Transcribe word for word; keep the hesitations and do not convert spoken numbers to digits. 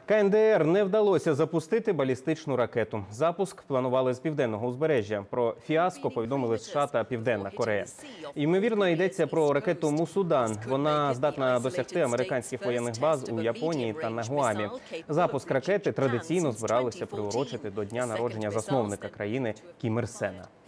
Ка Ен Де Ер не вдалося запустити балістичну ракету. Запуск планували з південного узбережжя. Про фіаско повідомили США та Південна Корея. Ймовірно, йдеться про ракету «Мусудан». Вона здатна досягти американських воєнних баз у Японії та на Гуамі. Запуск ракети традиційно збиралися приурочити до дня народження засновника країни Кім Ір Сена.